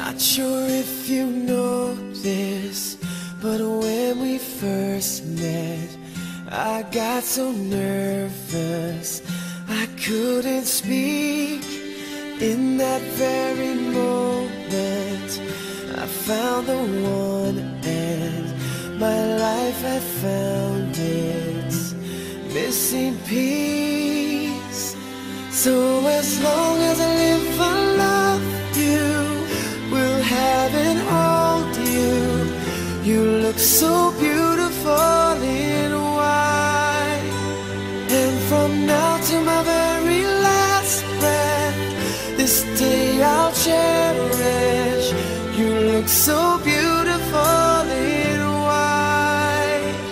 Not sure if you know this, but when we first met, I got so nervous I couldn't speak. In that very moment, I found the one, and my life had found its missing piece. So as long as I live, I love you, will have and hold you. You look so beautiful in white, and from now to my very last breath, this day I'll cherish. You look so beautiful in white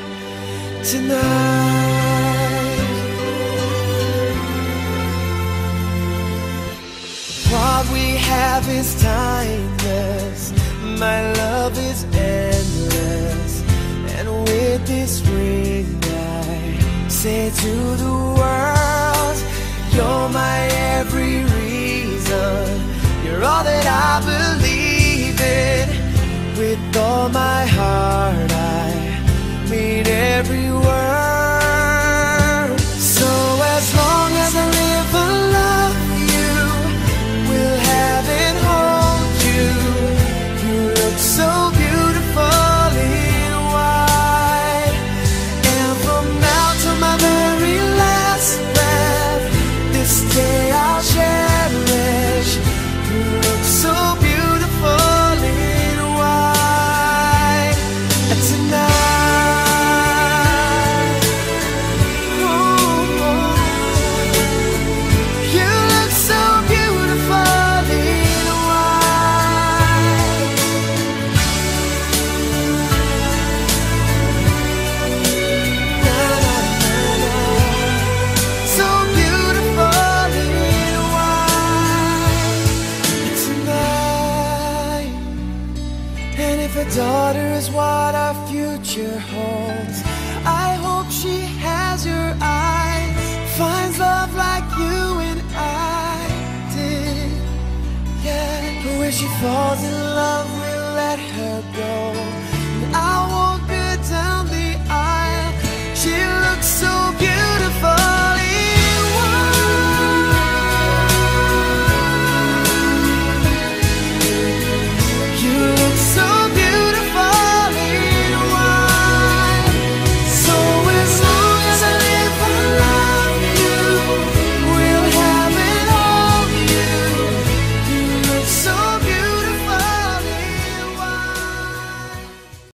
tonight. What we have is timeless, my love is endless, and with this ring I say to the world, you're my every reason, you're all that I believe in. With all my heart I mean every word. So as long as I live, I love you, will have and hold you. You look so beautiful in white, and from now to my very last breath, this day I'll cherish. You look so beautiful in white tonight. Ooh, you look so beautiful in white. Na, na, na, na. So beautiful in white tonight. And if a daughter is what our future holds, I hope she has your eyes, finds love like you and I did. Yeah, but when she falls in love